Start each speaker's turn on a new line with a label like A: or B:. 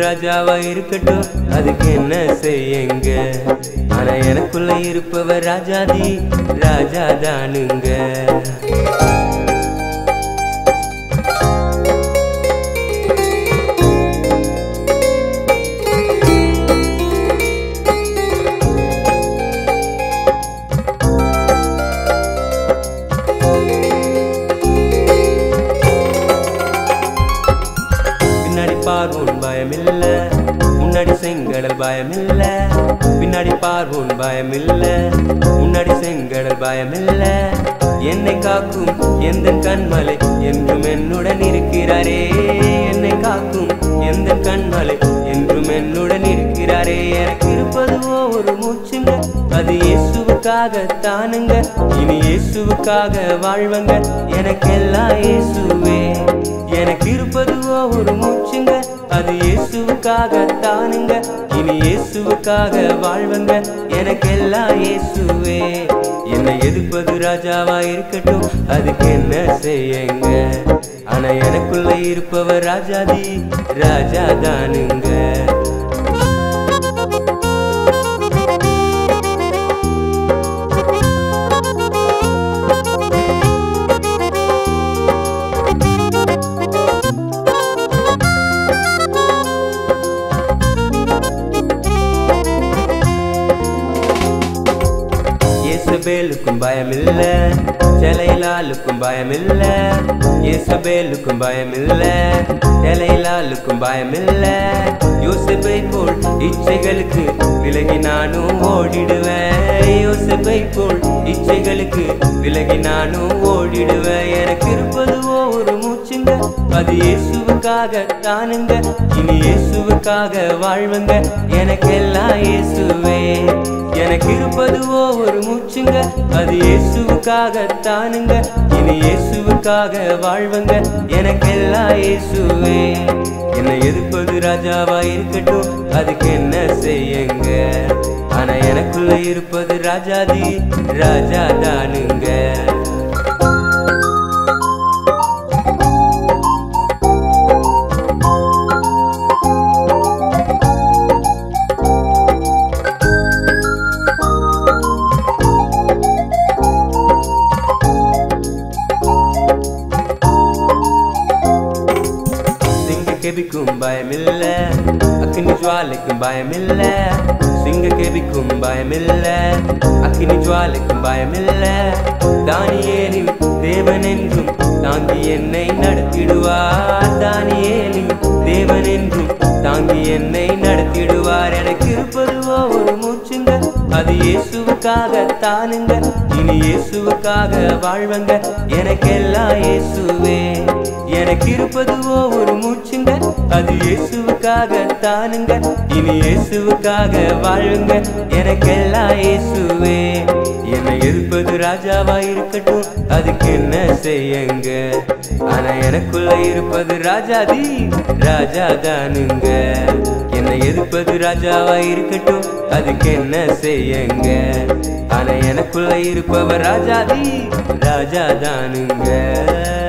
A: ராஜாவா இருக்கட்டும், அதுக்கு என்ன செய்யுங்க? ஆனா எனக்குள்ள இருப்பவர் ராஜாதி ராஜாதானுங்க. பார்வோன் பயமில்ல, முன்னாடி செங்கடல் பயமில்ல. பின்னாடி பார்வோன் பயமில்ல, முன்னாடி செங்கடல் பயமில்ல. என்னை காக்கும் எந்த கண்மலை என்றும் என்னுடன் இருக்கிறாரே. என்னை காக்கும் எந்த கண்மலை என்றும் என்னுடன் இருக்கிறாரே. எனக்கு இருப்பதுவோ ஒரு மூச்சுங்க, அது இயேசுவுக்காக தானுங்க. இனி இயேசுவுக்காக வாழ்வங்க, எனக்கெல்லாம் இயேசுவே. எனக்கு இருப்பதுவோ ஒரு மூச்சுங்க, அது இயேசுவுக்காக தானுங்க. இனி இயேசுவுக்காக வாழ்வங்க, எனக்கெல்லாம் இயேசுவே. என்னை எதிர்ப்பது ராஜாவா இருக்கட்டும், அதுக்கு என்ன செய்யுங்க? ஆனா எனக்குள்ள இருப்பவர் ராஜாதி ராஜாதானுங்க. இயேசபேலுக்கும் பயமில்ல, செலைலாலுக்கும் பயமில்ல. இயேசபேலுக்கும் பயமில்ல, செலைலாலுக்கும் பயமில்ல. யோசேப்பை போல் இச்சைகளுக்கு விலகி நானும் ஓடிடுவேன். யோசேப்பை போல் இச்சைகளுக்கு விலகி நானும் ஓடிடுவேன். எனக்கு இருப்பதுவோ ஒரு மூச்சுங்க, அது இயேசுவுக்காக தானுங்க. இனி இயேசுவுக்காக வாழ்வங்க, எனக்கெல்லாம் இயேசுவே. எனக்கு இருப்பதுவோ ஒரு மூச்சுங்க, அது இயேசுவுக்காக தானுங்க. இனி இயேசுவுக்காக வாழ்வங்க, எனக்கெல்லாம் இயேசுவே. என்னை எதிர்ப்பது ராஜாவா இருக்கட்டும், அதுக்கு என்ன செய்யுங்க? ஆனா எனக்குள்ள இருப்பது ராஜாதி ராஜாதானுங்க. கெபிக்கும் பயமில்ல, அக்கினி ஜுவாலைக்கும் பயமில்ல. சிங்க கெபிக்கும் பயமில்ல, அக்கினி ஜுவாலைக்கும் பயமில்ல. தானியேலின் தேவன் என்றும் தாங்கி என்னை நடத்திடுவார். தானியேலின் தேவன் என்றும் தாங்கி என்னை நடத்திடுவார். எனக்கு இருப்பதுவோ ஒரு மூச்சுங்க, அது இயேசுவுக்காக தானுங்க. இனி இயேசுவுக்காக வாழ்வங்க, எனக்கெல்லாம் இயேசுவே. எனக்கு இருப்பதுவோ ஒரு மூச்சுங்க, அது இயேசுவுக்காக தானுங்க. இனி இயேசுவுக்காக வாழுங்க, எனக்கெல்லாம் இயேசுவே. என்னை எதிர்ப்பது ராஜாவா இருக்கட்டும், அதுக்கு என்ன செய்யுங்க? ஆனா எனக்குள்ள இருப்பது ராஜாதி ராஜாதானுங்க. என்னை எதிர்ப்பது ராஜாவா இருக்கட்டும், அதுக்கு என்ன செய்யுங்க? ஆனா எனக்குள்ள இருப்பவர் ராஜாதி ராஜாதானுங்க.